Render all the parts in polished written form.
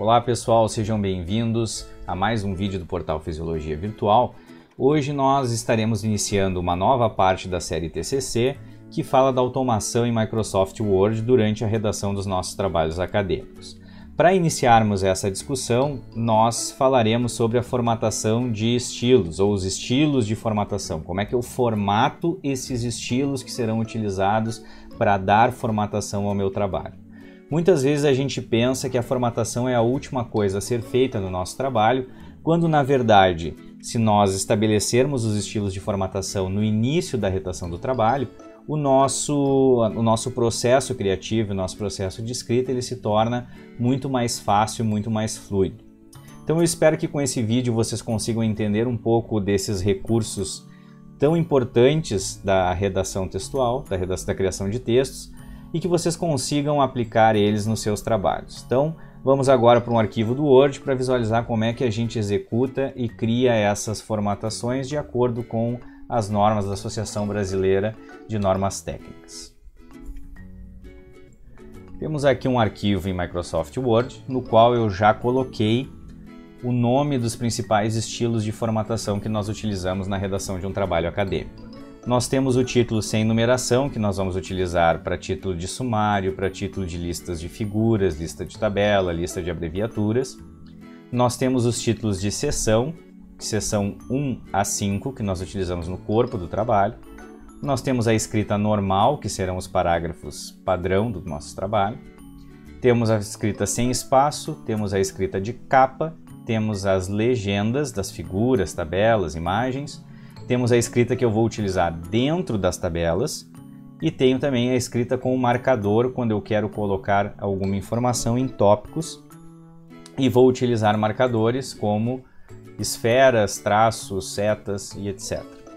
Olá pessoal, sejam bem-vindos a mais um vídeo do portal Fisiologia Virtual. Hoje nós estaremos iniciando uma nova parte da série TCC que fala da automação em Microsoft Word durante a redação dos nossos trabalhos acadêmicos. Para iniciarmos essa discussão, nós falaremos sobre a formatação de estilos, ou os estilos de formatação. Como é que eu formato esses estilos que serão utilizados para dar formatação ao meu trabalho. Muitas vezes a gente pensa que a formatação é a última coisa a ser feita no nosso trabalho, quando na verdade, se nós estabelecermos os estilos de formatação no início da redação do trabalho, o nosso processo criativo, o nosso processo de escrita, ele se torna muito mais fácil, muito mais fluido. Então eu espero que com esse vídeo vocês consigam entender um pouco desses recursos tão importantes da redação textual, da criação de textos, e que vocês consigam aplicar eles nos seus trabalhos. Então, vamos agora para um arquivo do Word para visualizar como é que a gente executa e cria essas formatações de acordo com as normas da Associação Brasileira de Normas Técnicas. Temos aqui um arquivo em Microsoft Word, no qual eu já coloquei o nome dos principais estilos de formatação que nós utilizamos na redação de um trabalho acadêmico. Nós temos o título sem numeração, que nós vamos utilizar para título de sumário, para título de listas de figuras, lista de tabela, lista de abreviaturas. Nós temos os títulos de seção, seção 1 a 5, que nós utilizamos no corpo do trabalho. Nós temos a escrita normal, que serão os parágrafos padrão do nosso trabalho. Temos a escrita sem espaço, temos a escrita de capa, temos as legendas das figuras, tabelas, imagens. Temos a escrita que eu vou utilizar dentro das tabelas e tenho também a escrita com o marcador quando eu quero colocar alguma informação em tópicos e vou utilizar marcadores como esferas, traços, setas e etc.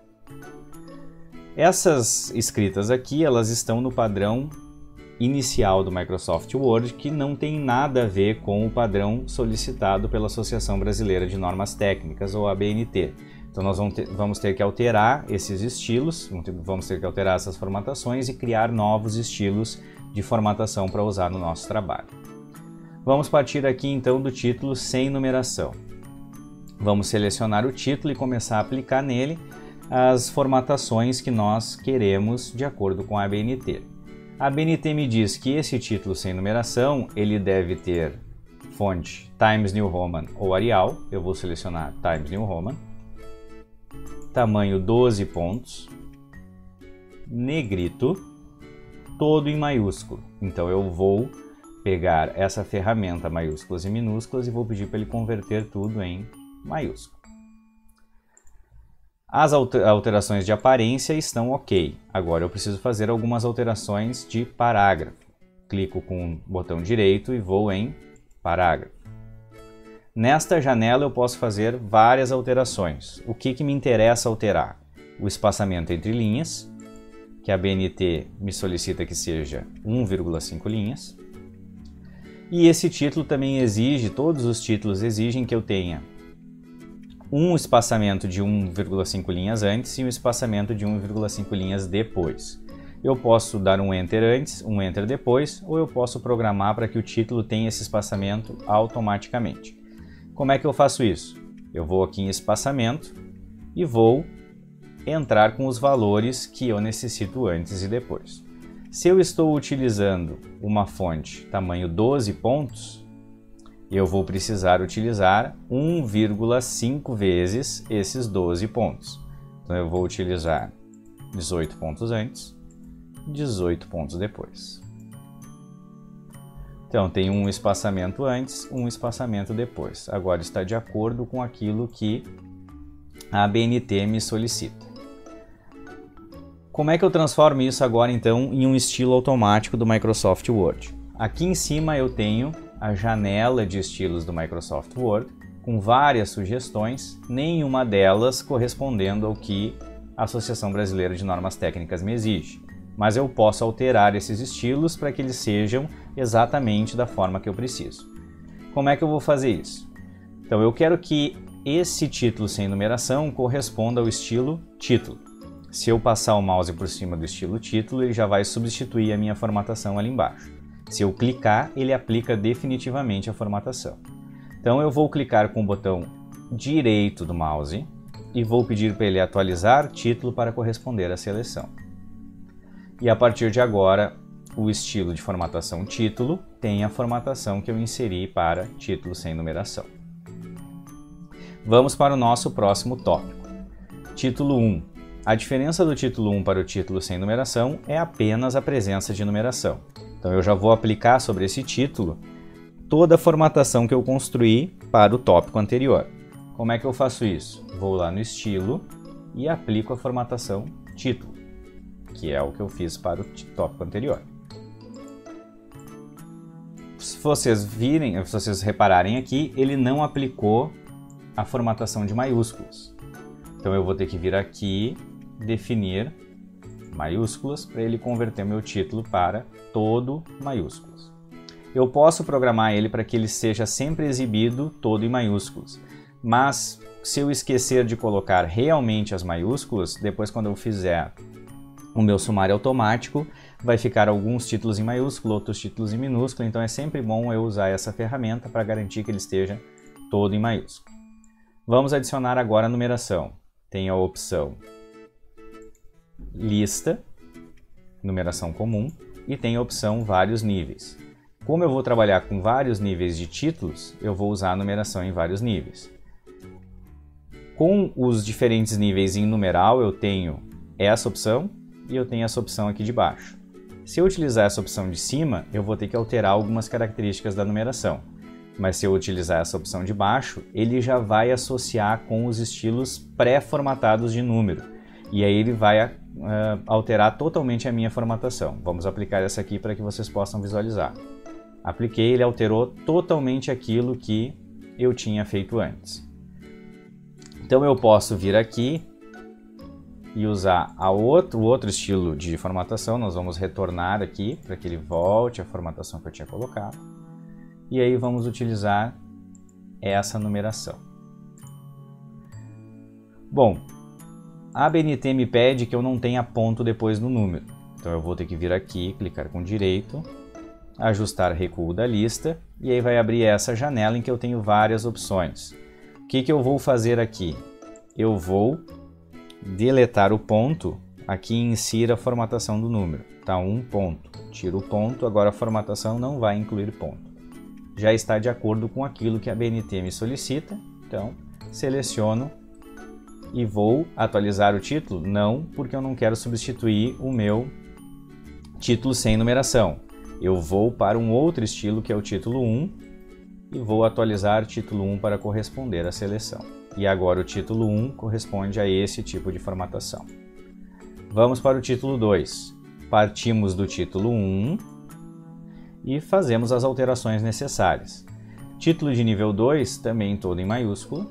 Essas escritas aqui, elas estão no padrão inicial do Microsoft Word, que não tem nada a ver com o padrão solicitado pela Associação Brasileira de Normas Técnicas, ou ABNT. Então nós vamos ter que alterar esses estilos, vamos ter que alterar essas formatações e criar novos estilos de formatação para usar no nosso trabalho. Vamos partir aqui então do título sem numeração. Vamos selecionar o título e começar a aplicar nele as formatações que nós queremos de acordo com a ABNT. A ABNT me diz que esse título sem numeração, ele deve ter fonte Times New Roman ou Arial. Eu vou selecionar Times New Roman. Tamanho 12 pontos, negrito, todo em maiúsculo. Então eu vou pegar essa ferramenta maiúsculas e minúsculas e vou pedir para ele converter tudo em maiúsculo. As alterações de aparência estão ok. Agora eu preciso fazer algumas alterações de parágrafo. Clico com o botão direito e vou em parágrafo. Nesta janela eu posso fazer várias alterações. O que me interessa alterar? O espaçamento entre linhas, que a ABNT me solicita que seja 1,5 linhas. E esse título também exige, todos os títulos exigem que eu tenha um espaçamento de 1,5 linhas antes e um espaçamento de 1,5 linhas depois. Eu posso dar um Enter antes, um Enter depois, ou eu posso programar para que o título tenha esse espaçamento automaticamente. Como é que eu faço isso? Eu vou aqui em espaçamento e vou entrar com os valores que eu necessito antes e depois. Se eu estou utilizando uma fonte tamanho 12 pontos, eu vou precisar utilizar 1,5 vezes esses 12 pontos. Então eu vou utilizar 18 pontos antes, 18 pontos depois. Então tem um espaçamento antes, um espaçamento depois. Agora está de acordo com aquilo que a ABNT me solicita. Como é que eu transformo isso agora então em um estilo automático do Microsoft Word? Aqui em cima eu tenho a janela de estilos do Microsoft Word com várias sugestões, nenhuma delas correspondendo ao que a Associação Brasileira de Normas Técnicas me exige. Mas eu posso alterar esses estilos para que eles sejam exatamente da forma que eu preciso. Como é que eu vou fazer isso? Então eu quero que esse título sem numeração corresponda ao estilo título. Se eu passar o mouse por cima do estilo título, ele já vai substituir a minha formatação ali embaixo. Se eu clicar, ele aplica definitivamente a formatação. Então eu vou clicar com o botão direito do mouse e vou pedir para ele atualizar título para corresponder à seleção. E a partir de agora, o estilo de formatação título tem a formatação que eu inseri para título sem numeração. Vamos para o nosso próximo tópico. Título 1. A diferença do título 1 para o título sem numeração é apenas a presença de numeração. Então eu já vou aplicar sobre esse título toda a formatação que eu construí para o tópico anterior. Como é que eu faço isso? Vou lá no estilo e aplico a formatação título, que é o que eu fiz para o tópico anterior. Se vocês repararem aqui, ele não aplicou a formatação de maiúsculas. Então eu vou ter que vir aqui, definir maiúsculas para ele converter meu título para todo maiúsculas. Eu posso programar ele para que ele seja sempre exibido todo em maiúsculas, mas se eu esquecer de colocar realmente as maiúsculas, depois quando eu fizer o meu sumário automático, vai ficar alguns títulos em maiúsculo, outros títulos em minúsculo, então é sempre bom eu usar essa ferramenta para garantir que ele esteja todo em maiúsculo. Vamos adicionar agora a numeração. Tem a opção lista, numeração comum, e tem a opção vários níveis. Como eu vou trabalhar com vários níveis de títulos, eu vou usar a numeração em vários níveis. Com os diferentes níveis em numeral, eu tenho essa opção e eu tenho essa opção aqui de baixo. Se eu utilizar essa opção de cima, eu vou ter que alterar algumas características da numeração. Mas se eu utilizar essa opção de baixo, ele já vai associar com os estilos pré-formatados de número. E aí ele vai alterar totalmente a minha formatação. Vamos aplicar essa aqui para que vocês possam visualizar. Apliquei, ele alterou totalmente aquilo que eu tinha feito antes. Então eu posso vir aqui e usar o outro estilo de formatação. Nós vamos retornar aqui para que ele volte à formatação que eu tinha colocado. E aí vamos utilizar essa numeração. Bom, a BNT me pede que eu não tenha ponto depois do número. Então eu vou ter que vir aqui, clicar com direito, ajustar recuo da lista, e aí vai abrir essa janela em que eu tenho várias opções. O que eu vou fazer aqui? Eu vou deletar o ponto aqui e insira a formatação do número. Tá, um ponto. Tiro o ponto, agora a formatação não vai incluir ponto. Já está de acordo com aquilo que a BNT me solicita, então seleciono e vou atualizar o título? Não, porque eu não quero substituir o meu título sem numeração. Eu vou para um outro estilo que é o título 1 e vou atualizar título 1 para corresponder à seleção. E agora o título 1 corresponde a esse tipo de formatação. Vamos para o título 2. Partimos do título 1 e fazemos as alterações necessárias. Título de nível 2, também todo em maiúsculo,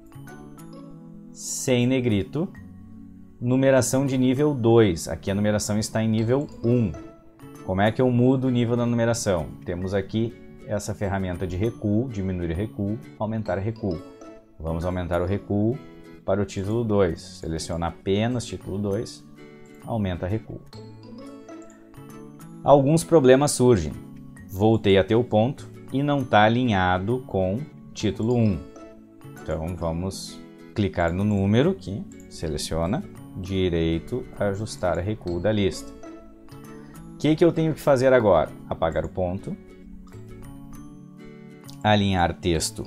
sem negrito. Numeração de nível 2, aqui a numeração está em nível 1. Como é que eu mudo o nível da numeração? Temos aqui essa ferramenta de recuo, diminuir recuo, aumentar recuo. Vamos aumentar o recuo para o título 2. Seleciona apenas título 2, aumenta recuo. Alguns problemas surgem. Voltei a ter o ponto e não está alinhado com título 1. Então vamos clicar no número aqui, seleciona, direito, ajustar recuo da lista. O que eu tenho que fazer agora? Apagar o ponto, alinhar texto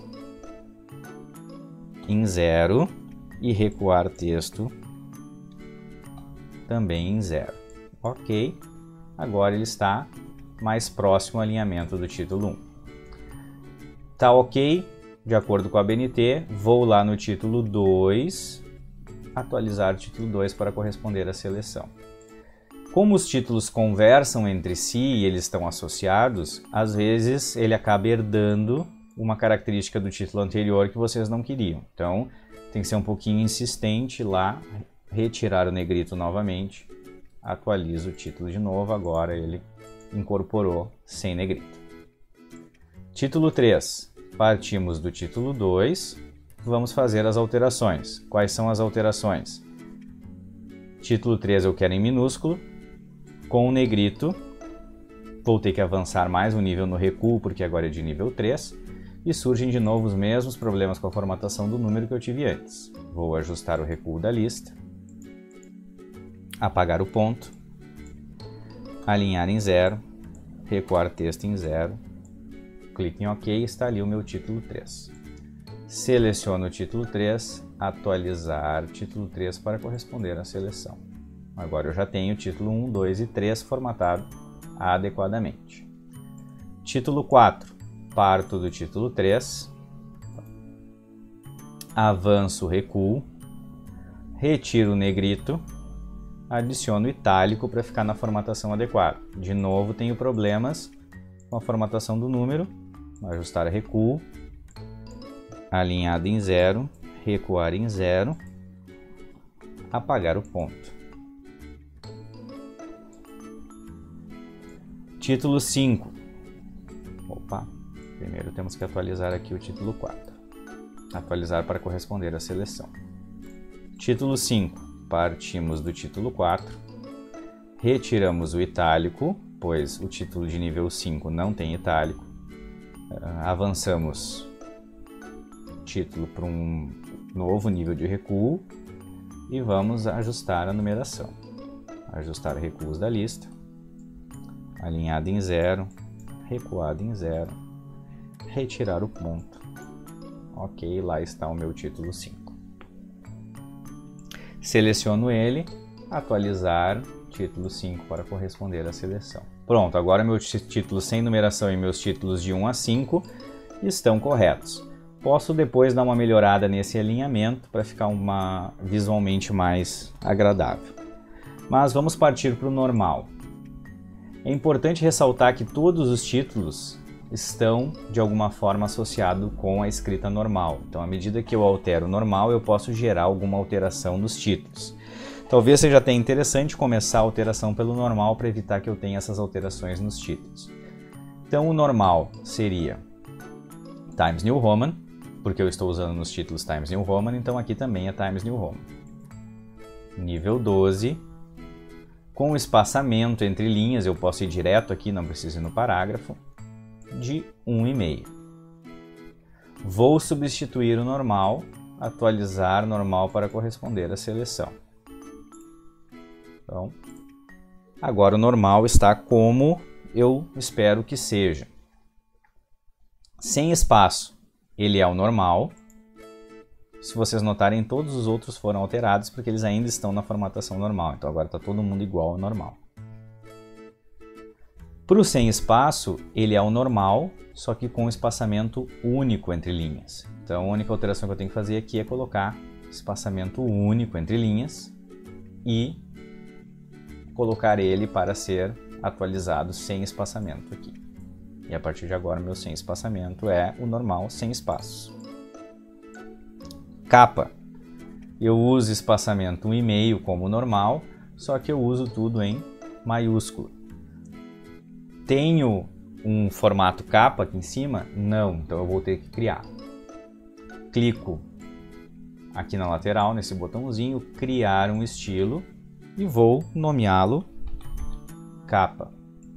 em 0 e recuar texto também em 0. Ok, agora ele está mais próximo ao alinhamento do título 1. Tá ok, de acordo com a BNT, vou lá no título 2, atualizar o título 2 para corresponder à seleção. Como os títulos conversam entre si e eles estão associados, às vezes ele acaba herdando uma característica do título anterior que vocês não queriam. Então, tem que ser um pouquinho insistente lá, retirar o negrito novamente, atualizo o título de novo, agora ele incorporou sem negrito. Título 3. Partimos do título 2, vamos fazer as alterações. Quais são as alterações? Título 3 eu quero em minúsculo, com o negrito Vou ter que avançar mais um nível no recuo, porque agora é de nível 3. E surgem de novo os mesmos problemas com a formatação do número que eu tive antes. Vou ajustar o recuo da lista, apagar o ponto, alinhar em 0, recuar texto em 0, clique em OK, está ali o meu título 3. Seleciono o título 3, atualizar título 3 para corresponder à seleção. Agora eu já tenho o título 1, 2 e 3 formatado adequadamente. Título 4, parto do título 3, avanço o recuo, retiro o negrito, adiciono o itálico para ficar na formatação adequada. De novo tenho problemas com a formatação do número, ajustar recuo, alinhado em 0, recuar em 0, apagar o ponto. Título 5. Opa, primeiro temos que atualizar aqui o título 4. Atualizar para corresponder à seleção. Título 5. Partimos do título 4. Retiramos o itálico, pois o título de nível 5 não tem itálico. Avançamos o título para um novo nível de recuo e vamos ajustar a numeração. Ajustar recuos da lista. Alinhado em 0, recuado em 0, retirar o ponto. Ok, lá está o meu título 5. Seleciono ele, atualizar título 5 para corresponder à seleção. Pronto, agora meus títulos sem numeração e meus títulos de 1 a 5 estão corretos. Posso depois dar uma melhorada nesse alinhamento para ficar visualmente mais agradável. Mas vamos partir para o normal. É importante ressaltar que todos os títulos estão de alguma forma associados com a escrita normal. Então, à medida que eu altero o normal, eu posso gerar alguma alteração nos títulos. Talvez seja até interessante começar a alteração pelo normal para evitar que eu tenha essas alterações nos títulos. Então, o normal seria Times New Roman, porque eu estou usando nos títulos Times New Roman, então aqui também é Times New Roman. Nível 12. Com o espaçamento entre linhas, eu posso ir direto aqui, não preciso ir no parágrafo, de 1,5. Vou substituir o normal, atualizar normal para corresponder à seleção. Então, agora o normal está como eu espero que seja. Sem espaço, ele é o normal. Se vocês notarem, todos os outros foram alterados porque eles ainda estão na formatação normal. Então agora está todo mundo igual ao normal. Para o sem espaço, ele é o normal, só que com espaçamento único entre linhas. Então a única alteração que eu tenho que fazer aqui é colocar espaçamento único entre linhas e colocar ele para ser atualizado sem espaçamento aqui. E a partir de agora, meu sem espaçamento é o normal sem espaços. Capa. Eu uso espaçamento 1,5 como normal, só que eu uso tudo em maiúsculo. Tenho um formato capa aqui em cima? Não, então eu vou ter que criar. Clico aqui na lateral, nesse botãozinho, criar um estilo e vou nomeá-lo capa.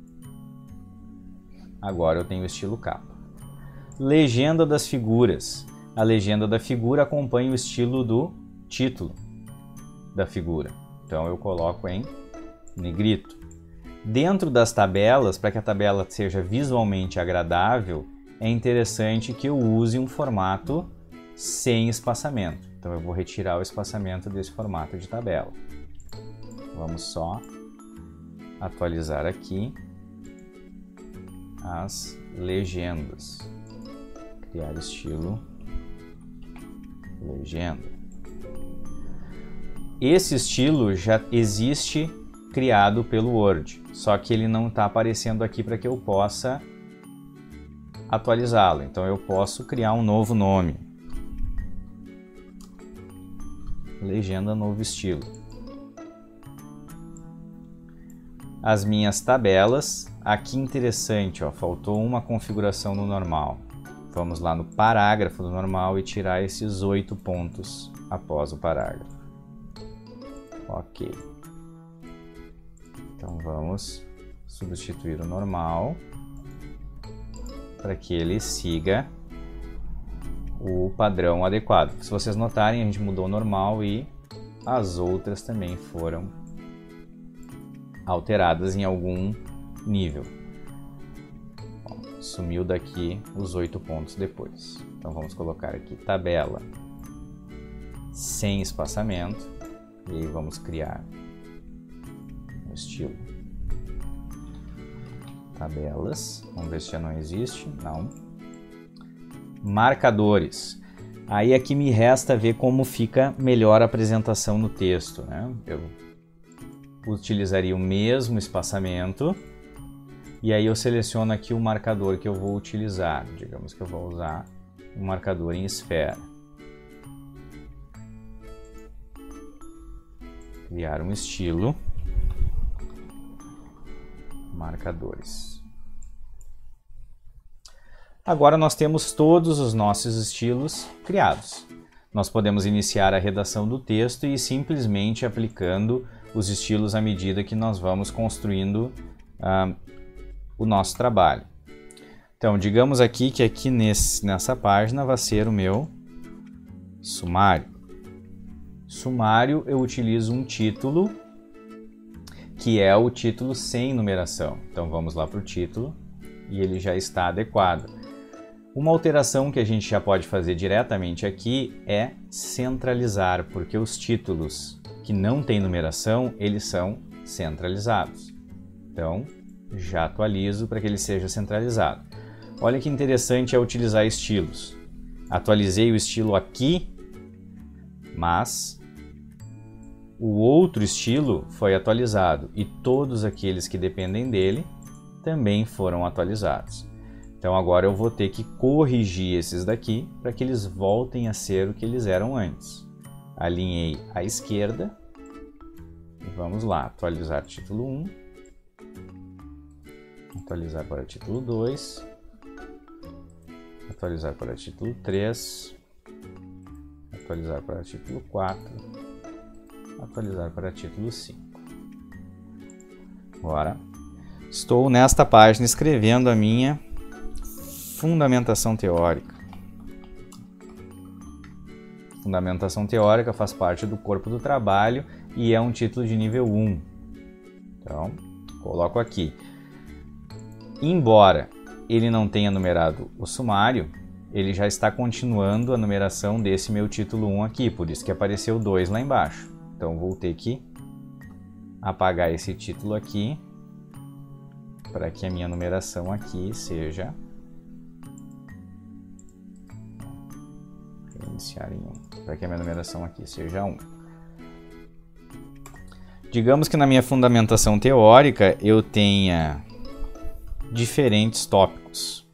Agora eu tenho o estilo capa. Legenda das figuras. A legenda da figura acompanha o estilo do título da figura. Então eu coloco em negrito. Dentro das tabelas, para que a tabela seja visualmente agradável, é interessante que eu use um formato sem espaçamento. Então eu vou retirar o espaçamento desse formato de tabela. Vamos só atualizar aqui as legendas. Criar estilo legenda. Esse estilo já existe criado pelo Word, só que ele não está aparecendo aqui para que eu possa atualizá-lo. Então eu posso criar um novo nome. Legenda novo estilo. As minhas tabelas, aqui interessante, ó, faltou uma configuração no normal. Vamos lá no parágrafo do normal e tirar esses 8 pontos após o parágrafo. Ok. Então vamos substituir o normal para que ele siga o padrão adequado. Se vocês notarem, a gente mudou o normal e as outras também foram alteradas em algum nível. Bom, sumiu daqui os 8 pontos depois. Então vamos colocar aqui tabela sem espaçamento e aí vamos criar um estilo tabelas. Vamos ver se já não existe. Não. Marcadores. Aí aqui me resta ver como fica melhor a apresentação no texto, né? Eu utilizaria o mesmo espaçamento e aí eu seleciono aqui o marcador que eu vou utilizar. Digamos que eu vou usar um marcador em esfera. Criar um estilo. Marcadores. Agora nós temos todos os nossos estilos criados. Nós podemos iniciar a redação do texto e simplesmente aplicando os estilos à medida que nós vamos construindo o nosso trabalho. Então, digamos aqui que aqui nessa página vai ser o meu sumário. Sumário, eu utilizo um título, que é o título sem numeração. Então, vamos lá para o título e ele já está adequado. Uma alteração que a gente já pode fazer diretamente aqui é centralizar, porque os títulos que não têm numeração, eles são centralizados. Então, já atualizo para que ele seja centralizado. Olha que interessante é utilizar estilos. Atualizei o estilo aqui, mas o outro estilo foi atualizado e todos aqueles que dependem dele também foram atualizados. Então agora eu vou ter que corrigir esses daqui para que eles voltem a ser o que eles eram antes. Alinhei à esquerda e vamos lá, atualizar título 1, atualizar para título 2, atualizar para título 3, atualizar para título 4, atualizar para título 5. Agora estou nesta página escrevendo a minha fundamentação teórica. Fundamentação teórica faz parte do corpo do trabalho e é um título de nível 1. Então, coloco aqui. Embora ele não tenha numerado o sumário, ele já está continuando a numeração desse meu título 1 aqui, por isso que apareceu 2 lá embaixo. Então, vou ter que apagar esse título aqui para que a minha numeração aqui seja iniciar em 1, para que a minha numeração aqui seja 1. Digamos que na minha fundamentação teórica eu tenha diferentes tópicos.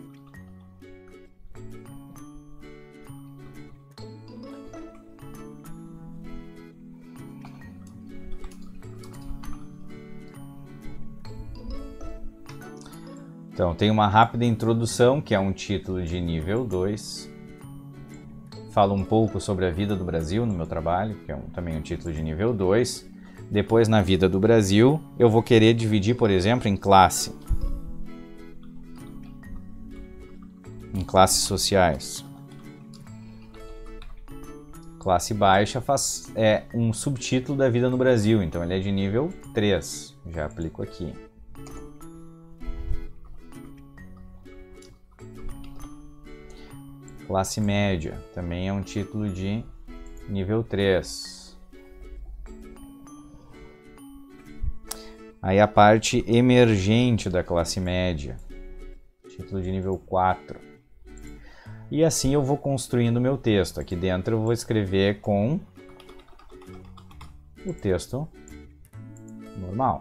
Então, tem uma rápida introdução, que é um título de nível 2. Falo um pouco sobre a vida do Brasil no meu trabalho, que é também um título de nível 2. Depois, na vida do Brasil, eu vou querer dividir, por exemplo, em classe. Em classes sociais. Classe baixa é um subtítulo da vida no Brasil, então ele é de nível 3. Já aplico aqui. Classe média, também é um título de nível 3. Aí a parte emergente da classe média, título de nível 4. E assim eu vou construindo o meu texto. Aqui dentro eu vou escrever com o texto normal.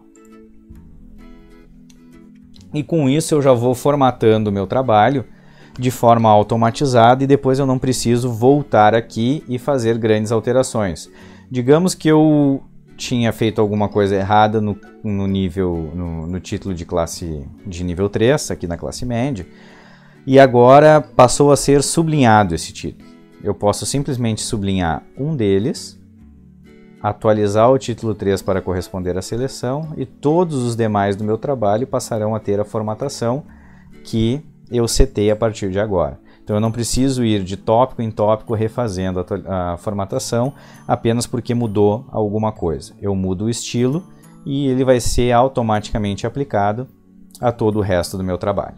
E com isso eu já vou formatando o meu trabalho de forma automatizada e depois eu não preciso voltar aqui e fazer grandes alterações. Digamos que eu tinha feito alguma coisa errada no título de classe de nível 3, aqui na classe média, e agora passou a ser sublinhado esse título. Eu posso simplesmente sublinhar um deles, atualizar o título 3 para corresponder à seleção e todos os demais do meu trabalho passarão a ter a formatação que eu setei a partir de agora. Então eu não preciso ir de tópico em tópico refazendo a formatação apenas porque mudou alguma coisa. Eu mudo o estilo e ele vai ser automaticamente aplicado a todo o resto do meu trabalho.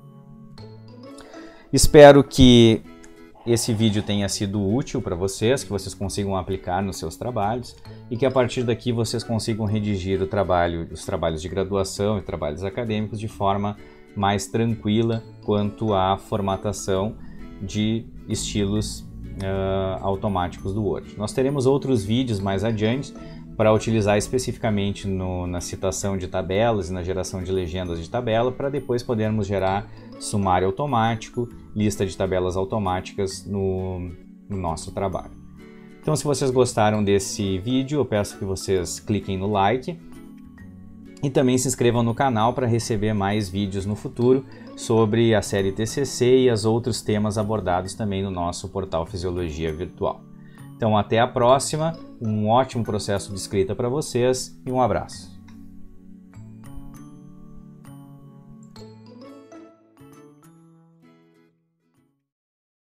Espero que esse vídeo tenha sido útil para vocês, que vocês consigam aplicar nos seus trabalhos e que a partir daqui vocês consigam redigir os trabalhos de graduação e trabalhos acadêmicos de forma mais tranquila quanto à formatação de estilos automáticos do Word. Nós teremos outros vídeos mais adiante para utilizar especificamente na citação de tabelas e na geração de legendas de tabela, para depois podermos gerar sumário automático, lista de tabelas automáticas no nosso trabalho. Então, se vocês gostaram desse vídeo, eu peço que vocês cliquem no like e também se inscrevam no canal para receber mais vídeos no futuro sobre a série TCC e os outros temas abordados também no nosso portal Fisiologia Virtual. Então, até a próxima, um ótimo processo de escrita para vocês e um abraço.